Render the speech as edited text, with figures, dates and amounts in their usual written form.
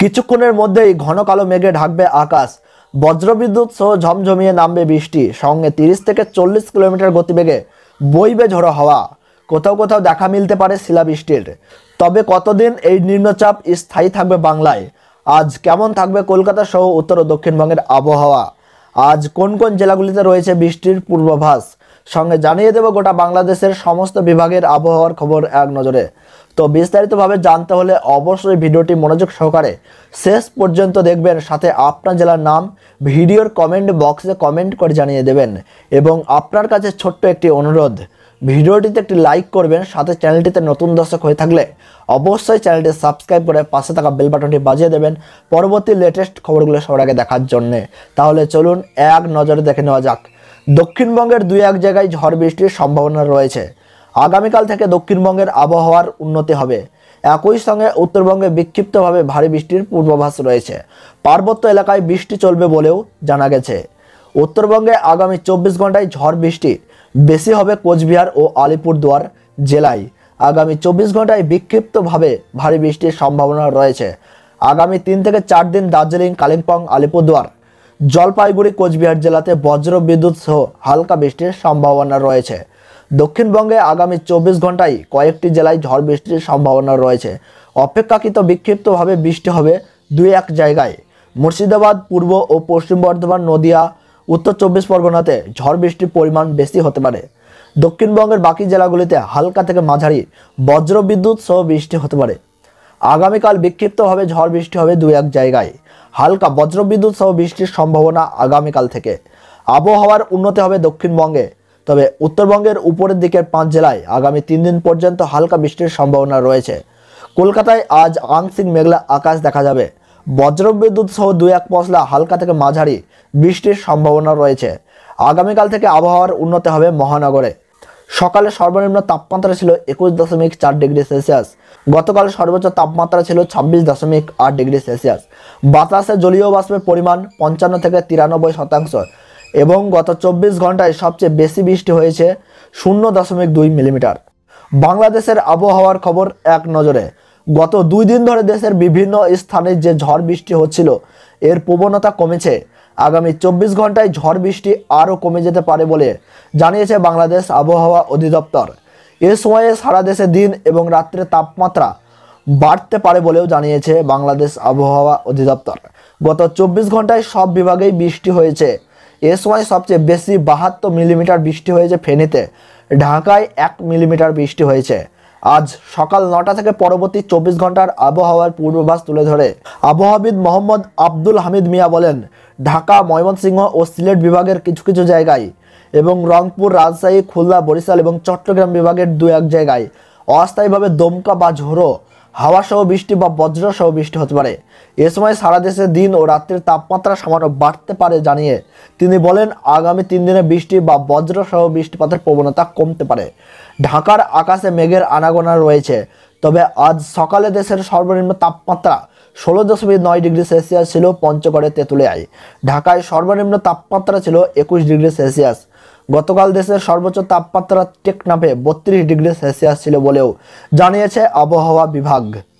কিছুক্ষণের মধ্যেই ঘন কালো মেঘে ঢাকবে আকাশ, বজ্রবিদ্যুৎ সহ ঝমঝমিয়ে নামবে বৃষ্টি, সঙ্গে 30 থেকে 40 কিলোমিটার গতিবেগে বইবে ঝোড়ো হাওয়া। কোথাও কোথাও দেখা মিলতে পারে শিলাবৃষ্টির। তবে কতদিন এই নিম্নচাপ স্থায়ী থাকবে বাংলায়? আজ কেমন থাকবে কলকাতা সহ উত্তর ও দক্ষিণবঙ্গের আবহাওয়া? আজ কোন কোন জেলাগুলিতে রয়েছে বৃষ্টির পূর্বাভাস? সঙ্গে জানিয়ে দেব গোটা বাংলাদেশের সমস্ত বিভাগের আবহাওয়ার খবর এক নজরে। তো বিস্তারিতভাবে জানতে হলে অবশ্যই ভিডিওটি মনোযোগ সহকারে শেষ পর্যন্ত দেখবেন, সাথে আপনার জেলার নাম ভিডিওর কমেন্ট বক্সে কমেন্ট করে জানিয়ে দেবেন। এবং আপনার কাছে ছোট্ট একটি অনুরোধ, ভিডিওটিতে একটি লাইক করবেন, সাথে চ্যানেলটিতে নতুন দর্শক হয়ে থাকলে অবশ্যই চ্যানেলটি সাবস্ক্রাইব করে পাশে থাকা বেল বাটনটি বাজিয়ে দেবেন পরবর্তী লেটেস্ট খবরগুলো সবার আগে দেখার জন্যে। তাহলে চলুন এক নজরে দেখে নেওয়া যাক। দক্ষিণবঙ্গের দুই এক জায়গায় ঝড় বৃষ্টির সম্ভাবনা রয়েছে। আগামীকাল থেকে দক্ষিণবঙ্গের আবহাওয়ার উন্নতি হবে। একই সঙ্গে উত্তরবঙ্গে বিক্ষিপ্তভাবে ভারী বৃষ্টির পূর্বাভাস রয়েছে। পার্বত্য এলাকায় বৃষ্টি চলবে বলেও জানা গেছে। উত্তরবঙ্গে আগামী 24 ঘন্টায় ঝড় বৃষ্টি বেশি হবে কোচবিহার ও আলিপুরদুয়ার জেলায়। আগামী 24 ঘন্টায় বিক্ষিপ্তভাবে ভারী বৃষ্টির সম্ভাবনা রয়েছে। আগামী 3 থেকে 4 দিন দার্জিলিং, কালিম্পং, আলিপুরদুয়ার, জলপাইগুড়ি, কোচবিহার জেলাতে বজ্র বিদ্যুৎ সহ হালকা বৃষ্টির সম্ভাবনা রয়েছে। দক্ষিণবঙ্গে আগামী 24 ঘন্টায় কয়েকটি জেলায় ঝড় বৃষ্টির সম্ভাবনা রয়েছে। অপেক্ষাকৃত বিক্ষিপ্তভাবে বৃষ্টি হবে দুই এক জায়গায়। মুর্শিদাবাদ, পূর্ব ও পশ্চিম বর্ধমান, নদিয়া, উত্তর 24 পরগনাতে ঝড় বৃষ্টির পরিমাণ বেশি হতে পারে। দক্ষিণবঙ্গের বাকি জেলাগুলিতে হালকা থেকে মাঝারি বজ্র বিদ্যুৎ সহ বৃষ্টি হতে পারে। আগামীকাল বিক্ষিপ্তভাবে ঝড় বৃষ্টি হবে দুই এক জায়গায়। হালকা বজ্রবিদ্যুৎ সহ বৃষ্টির সম্ভাবনা আগামীকাল থেকে। আবহাওয়ার উন্নতি হবে দক্ষিণবঙ্গে। তবে উত্তরবঙ্গের উপরের দিকের 5 জেলায় আগামী 3 দিন পর্যন্ত হালকা বৃষ্টির সম্ভাবনা রয়েছে। কলকাতায় আজ আংশিক মেঘলা আকাশ দেখা যাবে। বজ্রবিদ্যুৎ সহ দুই এক পশলা হালকা থেকে মাঝারি বৃষ্টির সম্ভাবনা রয়েছে। আগামীকাল থেকে আবহাওয়ার উন্নতি হবে মহানগরে। সকালে সর্বনিম্ন তাপমাত্রা ছিল 21.4 ডিগ্রি সেলসিয়াস। গতকাল সর্বোচ্চ তাপমাত্রা ছিল 26.8 ডিগ্রি সেলসিয়াস। বাতাসে জলীয় বাষ্পের পরিমাণ 55 থেকে 93% এবং গত 24 ঘন্টায় সবচেয়ে বেশি বৃষ্টি হয়েছে 0.2 মিলিমিটার। বাংলাদেশের আবহাওয়ার খবর এক নজরে। গত 2 দিন ধরে দেশের বিভিন্ন স্থানে যে ঝড় বৃষ্টি হচ্ছিল, এর প্রবণতা কমেছে। আগামী 24 ঘন্টায় ঝড় বৃষ্টি আরও কমে যেতে পারে বলে জানিয়েছে বাংলাদেশ আবহাওয়া অধিদপ্তর। এ সময়ে সারা দেশে দিন এবং রাত্রে তাপমাত্রা বাড়তে পারে বলেও জানিয়েছে বাংলাদেশ আবহাওয়া অধিদপ্তর। গত 24 ঘন্টায় সব বিভাগেই বৃষ্টি হয়েছে। এ সময় সবচেয়ে বেশি 72 মিলিমিটার বৃষ্টি হয়েছে ফেনীতে। ঢাকায় 1 মিলিমিটার বৃষ্টি হয়েছে। আজ সকাল 9টা থেকে পরবর্তী 24 ঘন্টার আবহাওয়ার পূর্বাভাস তুলে ধরে আবহাওয়াবিদ মোহাম্মদ আব্দুল হামিদ মিয়া বলেন, ঢাকা, ময়মনসিংহ ও সিলেট বিভাগের কিছু কিছু জায়গায় এবং রংপুর, রাজশাহী, খুলনা, বরিশাল এবং চট্টগ্রাম বিভাগের দু এক জায়গায় অস্থায়ীভাবে দমকা বা ঝোড়ো হাওয়া সহ বৃষ্টি বা বজ্র সহ বৃষ্টি হতে পারে। এ সময় সারা দেশে দিন ও রাত্রির তাপমাত্রা সামান্য বাড়তে পারে জানিয়ে তিনি বলেন, আগামী 3 দিনে বৃষ্টি বা বজ্র সহ বৃষ্টিপাতের প্রবণতা কমতে পারে। ঢাকার আকাশে মেঘের আনাগোনা রয়েছে। তবে আজ সকালে দেশের সর্বনিম্ন তাপমাত্রা 16.9 ডিগ্রি সেলসিয়াস ছিল পঞ্চগড়ে, তেঁতুলিয়ায়। ঢাকায় সর্বনিম্ন তাপমাত্রা ছিল 21 ডিগ্রি সেলসিয়াস। গতকাল দেশের সর্বোচ্চ তাপমাত্রা টেকনাফে 32 ডিগ্রি সেলসিয়াস ছিল বলেও জানিয়েছে আবহাওয়া বিভাগ।